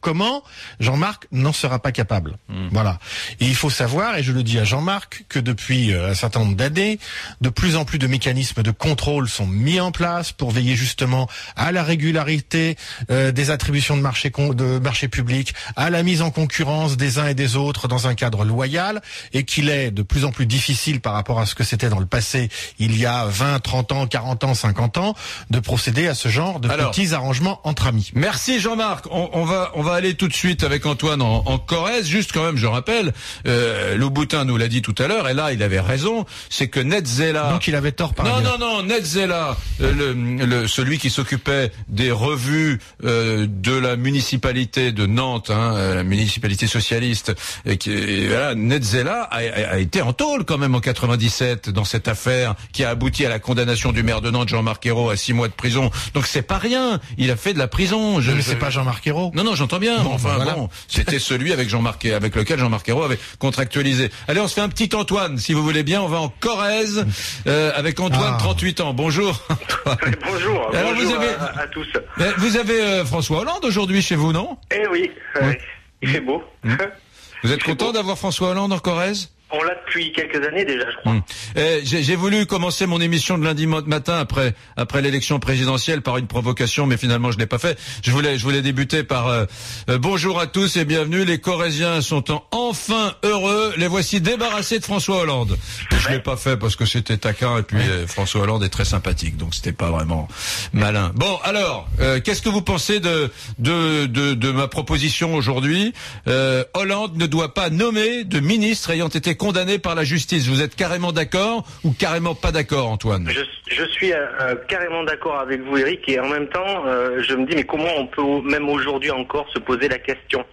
comment, Jean-Marc n'en sera pas capable. Mmh. Voilà. Et il faut savoir, et je le dis à Jean-Marc, que depuis un certain nombre d'années, de plus en plus de mécanismes de contrôle sont mis en place pour veiller justement à la régularité euh, des attributions de marché, de marché public, à la mise en concurrence des uns et des autres dans un cadre loyal, et qu'il est de plus en plus difficile par rapport à ce que c'était dans le passé, il y a vingt, trente ans, quarante ans, cinquante ans, de procéder à ce genre de Alors, petits arrangements entre amis. Merci Jean-Marc. On, on va on va aller tout de suite avec Antoine en, en Corrèze. Juste quand même, je rappelle, euh, Louboutin nous l'a dit tout à l'heure, et là il avait raison, c'est que Netzela... Donc il avait tort par Non, ailleurs. non, non, Netzela, le, le, celui qui s'occupait des revues euh, de la municipalité de Nantes, hein, la municipalité socialiste, et qui, et voilà, Netzela a, a été en tôle quand même en quatre-vingt-dix-sept dans cette affaire qui a abouti à la condamnation du maire de Nantes, Jean-Marc Ayrault, à six mois de prison. Donc c'est pas rien, il a fait de la prison. Je, mais je, c'est pas Jean-Marc Ayrault. Non, non, j'entends bien. Bon, enfin voilà. bon, c'était celui avec Jean-Marc, avec lequel Jean-Marc Ayrault avait contractualisé. Allez, on se fait un petit Antoine, si vous voulez bien. On va en Corrèze euh, avec Antoine, ah. trente-huit ans. Bonjour. Bonjour. Alors, bonjour vous avez, à, à tous. Vous avez euh, François Hollande aujourd'hui chez vous, non? Eh oui, euh, oui. Il fait beau. Mmh. Vous êtes content d'avoir François Hollande en Corrèze? On l'a depuis quelques années déjà, je crois. Mmh. Eh, j'ai, j'ai voulu commencer mon émission de lundi matin après après l'élection présidentielle par une provocation, mais finalement je l'ai pas fait. Je voulais je voulais débuter par euh, euh, bonjour à tous et bienvenue. Les Corréziens sont en, enfin heureux. Les voici débarrassés de François Hollande. Et je l'ai pas fait parce que c'était taquin et puis euh, François Hollande est très sympathique, donc c'était pas vraiment malin. Bon, alors euh, qu'est-ce que vous pensez de de de, de ma proposition aujourd'hui? euh, Hollande ne doit pas nommer de ministre ayant été condamné par la justice. Vous êtes carrément d'accord ou carrément pas d'accord, Antoine? Je, je suis euh, carrément d'accord avec vous, Eric, et en même temps, euh, je me dis, mais comment on peut, même aujourd'hui encore, se poser la question?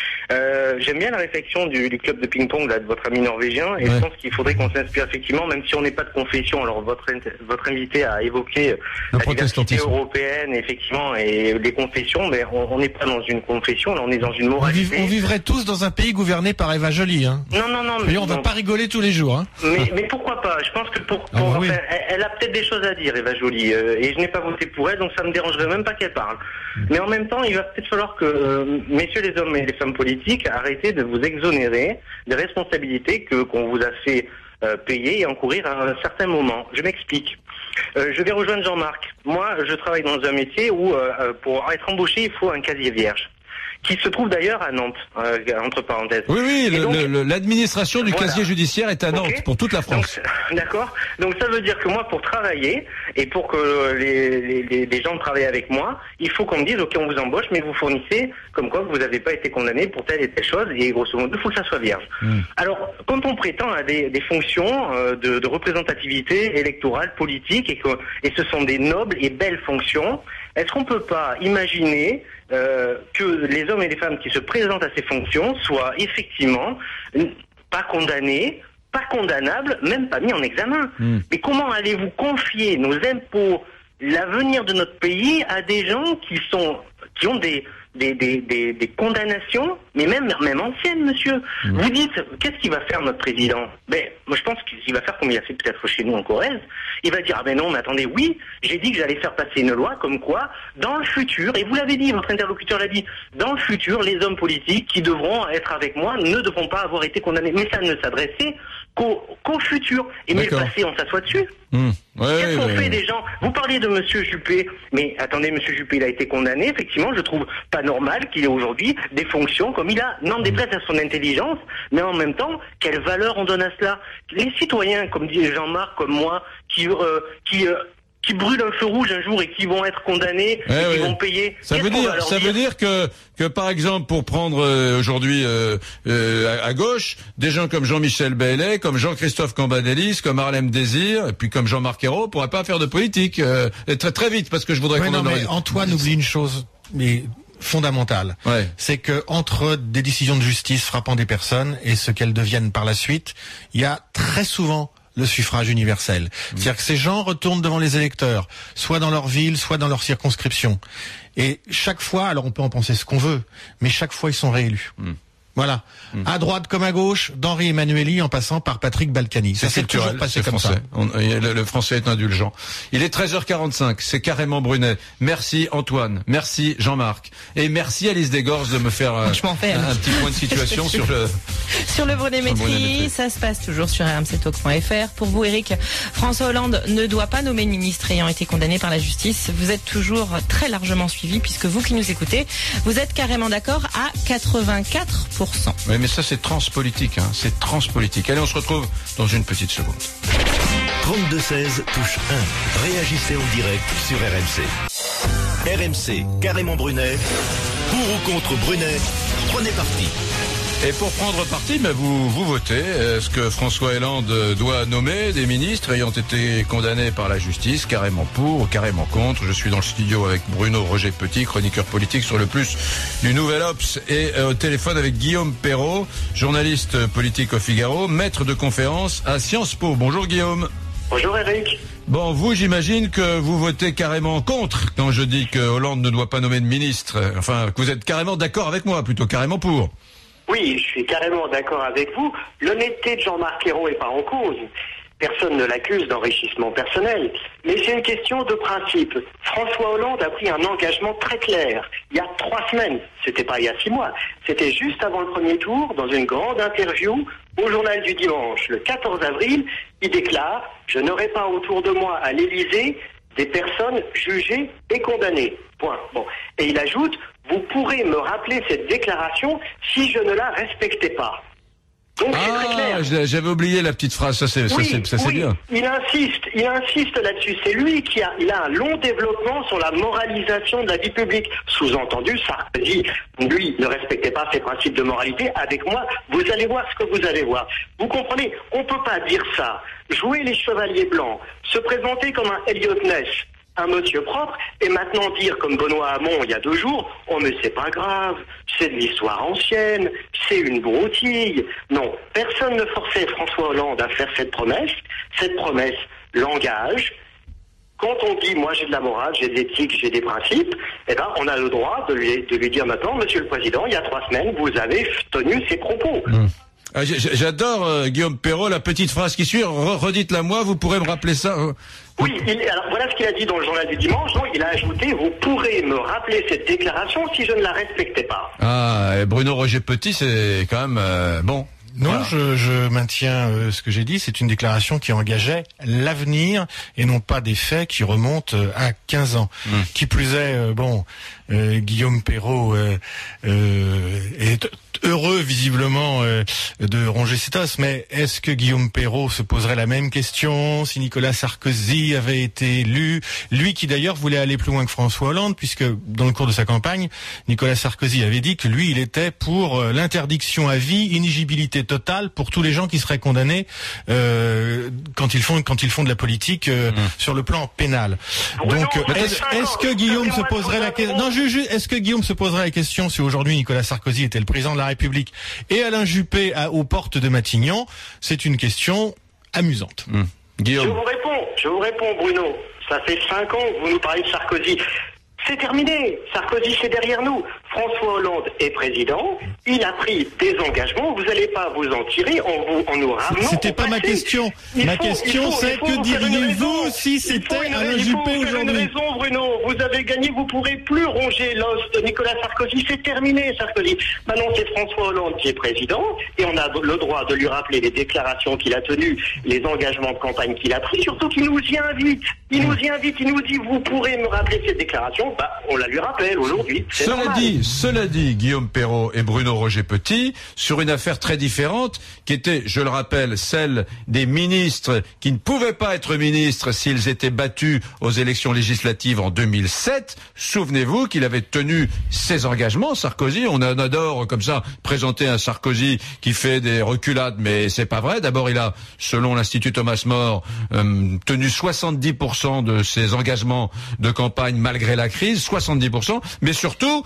Euh, j'aime bien la réflexion du, du club de ping-pong là, de votre ami norvégien, et ouais. Je pense qu'il faudrait qu'on s'inspire effectivement, même si on n'est pas de confession. Alors votre votre invité a évoqué le la diversité européenne, effectivement, et les confessions, mais on n'est pas dans une confession, là, on est dans une moralité. On, viv, on vivrait tous dans un pays gouverné par Eva Joly, hein. Non, non, non. Mais on va non. pas rigoler tous les jours, hein. Mais, mais pourquoi pas? Je pense que pour, pour ah, oui. enfin, elle, elle a peut-être des choses à dire, Eva Joly, euh, et je n'ai pas voté pour elle, donc ça me dérangerait même pas qu'elle parle. Mmh. Mais en même temps, il va peut-être falloir que euh, messieurs les hommes et les femmes politiques arrêtez de vous exonérer des responsabilités que qu'on vous a fait euh, payer et encourir à un certain moment. Je m'explique. Euh, je vais rejoindre Jean-Marc. Moi, je travaille dans un métier où euh, pour être embauché, il faut un casier vierge, qui se trouve d'ailleurs à Nantes, euh, entre parenthèses. Oui, oui, le, donc, le, l'administration du voilà. casier judiciaire est à Nantes, okay. pour toute la France. Donc, d'accord. Donc ça veut dire que moi, pour travailler, et pour que les, les, les gens travaillent avec moi, il faut qu'on me dise, ok, on vous embauche, mais vous fournissez comme quoi vous n'avez pas été condamné pour telle et telle chose, et grosso modo, il faut que ça soit vierge. Mm. Alors, quand on prétend à des, des fonctions euh, de, de représentativité électorale, politique, et que et ce sont des nobles et belles fonctions, est-ce qu'on peut pas imaginer euh, que les hommes et les femmes qui se présentent à ces fonctions soient effectivement pas condamnés, pas condamnables, même pas mis en examen? Mmh. Mais comment allez-vous confier nos impôts, l'avenir de notre pays, à des gens qui sont qui ont des Des, des, des, des condamnations, mais même, même anciennes, monsieur. Mmh. Vous dites, qu'est-ce qu'il va faire notre président? Ben, moi je pense qu'il va faire comme il a fait peut-être chez nous en Corrèze. Il va dire, ah ben non, mais attendez, oui, j'ai dit que j'allais faire passer une loi comme quoi, dans le futur, et vous l'avez dit, votre interlocuteur l'a dit, dans le futur, les hommes politiques qui devront être avec moi ne devront pas avoir été condamnés. Mais ça ne s'adressait qu'au, qu'au futur. Et mais le passé, on s'assoit dessus. Mmh. Ouais, Qu'est-ce qu'on ouais, fait ouais. des gens? Vous parliez de monsieur Juppé, mais attendez, monsieur Juppé, il a été condamné, effectivement, je trouve pas normal qu'il ait aujourd'hui des fonctions comme il a, n'en déplaise à son intelligence, mais en même temps, quelle valeur on donne à cela? Les citoyens, comme dit Jean-Marc, comme moi, qui euh, qui euh, qui brûlent un feu rouge un jour et qui vont être condamnés eh et oui. qui vont payer. Ça Qu'est-ce veut dire, ça dire veut dire que que par exemple, pour prendre euh, aujourd'hui euh, euh, à, à gauche, des gens comme Jean-Michel Baillet, comme Jean-Christophe Cambadélis, comme Harlem Désir, et puis comme Jean-Marc Ayrault, pourraient pas faire de politique euh, et très très vite, parce que je voudrais ouais, qu'on non, en mais Antoine oublie une chose, mais fondamentale, ouais. c'est que entre des décisions de justice frappant des personnes et ce qu'elles deviennent par la suite, il y a très souvent le suffrage universel. Mmh. C'est-à-dire que ces gens retournent devant les électeurs, soit dans leur ville, soit dans leur circonscription. Et chaque fois, alors on peut en penser ce qu'on veut, mais chaque fois ils sont réélus. Mmh. Voilà. Mmh. À droite comme à gauche, d'Henri Emmanueli en passant par Patrick Balkany. Ça s'est toujours passé comme français. ça. On, le, le français est indulgent. Il est treize heures quarante-cinq, c'est carrément Brunet. Merci Antoine, merci Jean-Marc. Et merci Alice Desgorges de me faire euh, un, un petit point de situation sur le... Sur le Brunet-Métrie, ça se passe toujours sur r m c talk point f r. Pour vous, Eric, François Hollande ne doit pas nommer de ministre ayant été condamné par la justice. Vous êtes toujours très largement suivi, puisque vous qui nous écoutez, vous êtes carrément d'accord à quatre-vingt-quatre pour cent. Oui, mais ça c'est transpolitique, hein. C'est transpolitique. Allez, on se retrouve dans une petite seconde. trente-deux seize, touche un. Réagissez en direct sur R M C. R M C, carrément Brunet. Pour ou contre Brunet, prenez parti. Et pour prendre parti, ben vous, vous votez. Est-ce que François Hollande doit nommer des ministres ayant été condamnés par la justice, carrément pour ou carrément contre? Je suis dans le studio avec Bruno Roger Petit, chroniqueur politique sur le plus du Nouvel Obs, et euh, au téléphone avec Guillaume Perrault, journaliste politique au Figaro, maître de conférence à Sciences Po. Bonjour Guillaume. Bonjour Eric. Bon, vous, j'imagine que vous votez carrément contre quand je dis que Hollande ne doit pas nommer de ministre. Enfin, que vous êtes carrément d'accord avec moi, plutôt carrément pour. Oui, je suis carrément d'accord avec vous. L'honnêteté de Jean-Marc Ayrault n'est pas en cause. Personne ne l'accuse d'enrichissement personnel. Mais c'est une question de principe. François Hollande a pris un engagement très clair. Il y a trois semaines. C'était pas il y a six mois. C'était juste avant le premier tour, dans une grande interview au journal du dimanche, le quatorze avril. Il déclare « Je n'aurai pas autour de moi à l'Élysée des personnes jugées et condamnées. » Point. Bon. Et il ajoute « Vous pourrez me rappeler cette déclaration si je ne la respectais pas. » Donc ah, c'est très clair. J'avais oublié la petite phrase, ça c'est oui, ça, ça, oui, bien. Il insiste, il insiste là-dessus. C'est lui qui a, il a un long développement sur la moralisation de la vie publique. Sous-entendu, Sarkozy, lui, ne respectait pas ses principes de moralité. Avec moi, vous allez voir ce que vous allez voir. Vous comprenez, on peut pas dire ça. Jouer les chevaliers blancs, se présenter comme un Elliot Ness, un monsieur propre, et maintenant dire comme Benoît Hamon il y a deux jours, oh mais c'est pas grave, c'est de l'histoire ancienne, c'est une broutille. Non, personne ne forçait François Hollande à faire cette promesse. Cette promesse l'engage. Quand on dit moi j'ai de la morale, j'ai de l'éthique, j'ai des principes, eh ben on a le droit de lui, de lui dire maintenant, Monsieur le Président, il y a trois semaines, vous avez tenu ces propos. Mmh. Ah, j'adore euh, Guillaume Perrault, la petite phrase qui suit, redites-la moi, vous pourrez me rappeler ça. Oui, il, alors voilà ce qu'il a dit dans le journal du dimanche. Non, il a ajouté, vous pourrez me rappeler cette déclaration si je ne la respectais pas. Ah, et Bruno Roger Petit, c'est quand même euh, bon. Non, voilà. je, je maintiens euh, ce que j'ai dit. C'est une déclaration qui engageait l'avenir et non pas des faits qui remontent euh, à quinze ans. Mmh. Qui plus est, euh, bon, euh, Guillaume Perrault euh, euh, est heureux visiblement euh, de ronger cet os, mais est-ce que Guillaume Perrault se poserait la même question si Nicolas Sarkozy avait été élu? Lui qui d'ailleurs voulait aller plus loin que François Hollande, puisque dans le cours de sa campagne, Nicolas Sarkozy avait dit que lui, il était pour euh, l'interdiction à vie, inéligibilité totale pour tous les gens qui seraient condamnés euh, quand ils font quand ils font de la politique euh, mmh. sur le plan pénal. Donc euh, est-ce, est-ce que Guillaume se poserait la question? Non, je, je, est-ce que Guillaume se poserait la question si aujourd'hui Nicolas Sarkozy était le président de la République et Alain Juppé à, aux portes de Matignon? C'est une question amusante. Mmh. Guillaume. Je vous réponds, je vous réponds, Bruno. Ça fait cinq ans que vous nous parlez de Sarkozy. C'est terminé. Sarkozy, c'est derrière nous. François Hollande est président. Il a pris des engagements. Vous n'allez pas vous en tirer en, vous, en nous ramenant. C'était pas ma question. Il ma faut, question, faut, c'est que diriez-vous si c'était Alain Juppé aujourd'hui? Il faut une raison, Bruno. Vous avez gagné. Vous pourrez plus ronger l'os de Nicolas Sarkozy. C'est terminé, Sarkozy. Maintenant, c'est François Hollande qui est président. Et on a le droit de lui rappeler les déclarations qu'il a tenues, les engagements de campagne qu'il a pris. Surtout qu'il nous y invite. Il nous y invite. Il nous dit, vous pourrez me rappeler cette déclaration. Bah, on la lui rappelle aujourd'hui. Cela normal. dit, cela dit, Guillaume Perrault et Bruno Roger Petit, sur une affaire très différente, qui était, je le rappelle, celle des ministres qui ne pouvaient pas être ministres s'ils étaient battus aux élections législatives en deux mille sept. Souvenez-vous qu'il avait tenu ses engagements, Sarkozy. On adore comme ça présenter un Sarkozy qui fait des reculades, mais c'est pas vrai. D'abord, il a, selon l'Institut Thomas More, euh, tenu soixante-dix pour cent de ses engagements de campagne malgré la crise, soixante-dix pour cent, mais surtout, sur ces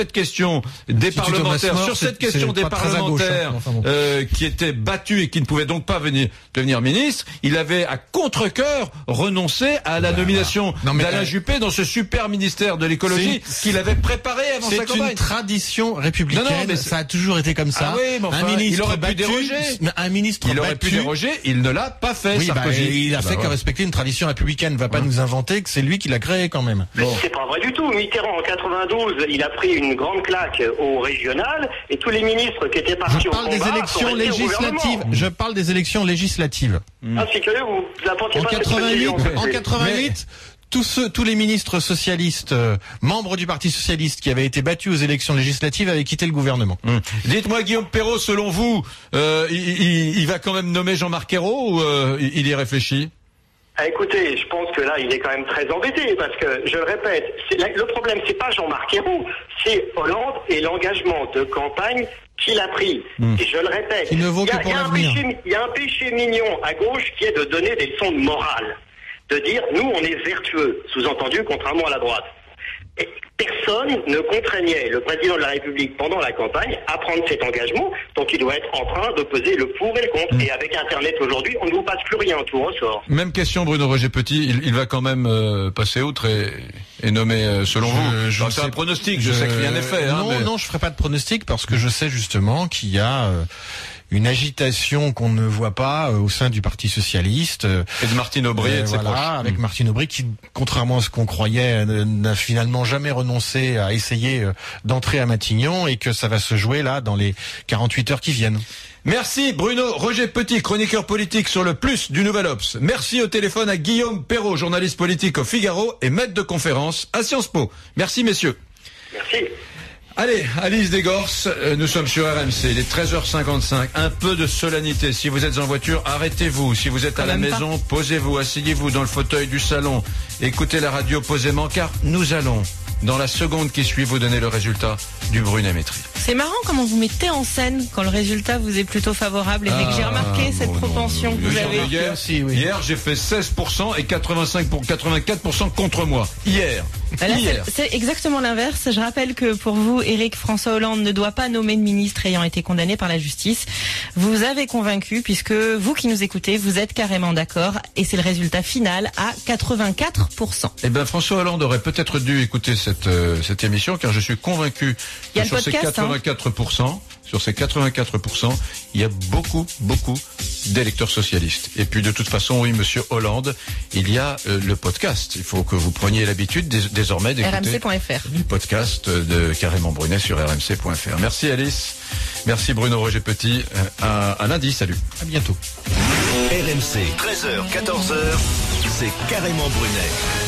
cette question des Si tu Thomas parlementaires, More, sur c'est- cette question c'est des pas très à gauche, hein. parlementaires Enfin bon. euh, qui étaient battus et qui ne pouvaient donc pas venir devenir ministre, il avait à contre-cœur renoncé à la Bah, nomination non, mais, d'Alain euh, Juppé dans ce super ministère de l'écologie c'est- qu'il avait préparé avant sa C'est campagne. une tradition républicaine. Non, non, mais c'est- ça a toujours été comme ça. Ah oui, mais enfin, un ministre il aurait pu battu, déroger. un ministre Il aurait battu, pu déroger, il ne l'a pas fait, Oui, bah, Sarkozy. il a Ah fait bah que ouais. respecter une tradition républicaine. Va pas nous inventer que c'est lui qui l'a créé quand même. Mais c'est pas vrai du tout. Mitterrand, en quatre-vingt-douze, il a pris une grande claque au régional et tous les ministres qui étaient partis Je au parle des combat sont élections restés au législatives. gouvernement. Je parle des élections législatives. Ah, c'est curieux, vous n'apportez En pas cette quatre-vingt-huit, précision. en quatre-vingt-huit, tous ceux, tous les ministres socialistes, euh, membres du Parti socialiste qui avaient été battus aux élections législatives avaient quitté le gouvernement. Hum. Dites-moi, Guillaume Perrault, selon vous, euh, il, il, il va quand même nommer Jean-Marc Ayrault ou euh, il il y réfléchit? Ah, écoutez, je pense que là, il est quand même très embêté parce que, je le répète, c'est, la- le problème, c'est pas Jean-Marc Ayrault, c'est Hollande et l'engagement de campagne qu'il a pris. Mmh. Et je le répète, Qui ne vaut il y a- que pour il y a un l'avenir. péché- il y a un péché mignon à gauche qui est de donner des leçons de morale, de dire nous on est vertueux, sous-entendu contrairement à la droite. Et personne ne contraignait le président de la République pendant la campagne à prendre cet engagement, donc il doit être en train de peser le pour et le contre. Et avec Internet aujourd'hui, on ne vous passe plus rien, tout ressort. Même question, Bruno Roger Petit, il, il va quand même euh, passer outre et, et nommer euh, selon Je- vous. je Enfin, ne c'est sais un pas. pronostic, je, sais que rien n'est fait. Hein, non, mais- non, je ferai pas de pronostic parce que je sais justement qu'il y a euh, une agitation qu'on ne voit pas euh, au sein du Parti socialiste. euh, Et de Martine Aubry et euh, de ses voilà, proches. avec Hum. Martine Aubry qui, contrairement à ce qu'on croyait, euh, n'a finalement jamais renoncé à essayer euh, d'entrer à Matignon et que ça va se jouer là dans les quarante-huit heures qui viennent. Merci Bruno Roger Petit, chroniqueur politique sur le Plus du Nouvel Obs. Merci au téléphone à Guillaume Perrault, journaliste politique au Figaro et maître de conférence à Sciences Po. Merci messieurs. Merci. Allez, Alice Desgorces, euh, nous sommes sur R M C, il est treize heures cinquante-cinq, un peu de solennité. Si vous êtes en voiture, arrêtez-vous. Si vous êtes à Quand la même maison, posez-vous, asseyez-vous dans le fauteuil du salon, écoutez la radio posément, car nous allons, dans la seconde qui suit, vous donner le résultat du Brunet-Métrie. C'est marrant comment vous mettez en scène quand le résultat vous est plutôt favorable. Eric, j'ai remarqué cette bon, propension non, que vous j'ai avez. remarqué Hier, aussi, oui. hier j'ai fait seize pour cent et quatre-vingt-cinq pour quatre-vingt-quatre pour cent contre moi. Hier. Bah là, Hier. c'est c'est exactement l'inverse. Je rappelle que pour vous, Éric, François Hollande ne doit pas nommer de ministre ayant été condamné par la justice. Vous avez convaincu puisque vous qui nous écoutez, vous êtes carrément d'accord et c'est le résultat final à quatre-vingt-quatre pour cent. Eh ben François Hollande aurait peut-être dû écouter cette euh, cette émission car je suis convaincu Il y a que le sur ces podcast, hein. quatre-vingt-quatre pour cent, sur ces quatre-vingt-quatre pour cent, il y a beaucoup beaucoup d'électeurs socialistes. Et puis de toute façon, oui, monsieur Hollande, il y a euh, le podcast. Il faut que vous preniez l'habitude dés- désormais R d'écouter M C point F R. du podcast de Carrément Brunet sur R M C point F R. Merci Alice, merci Bruno Roger Petit. Euh, À, à lundi, salut. À bientôt. R M C, treize heures, quatorze heures, c'est Carrément Brunet.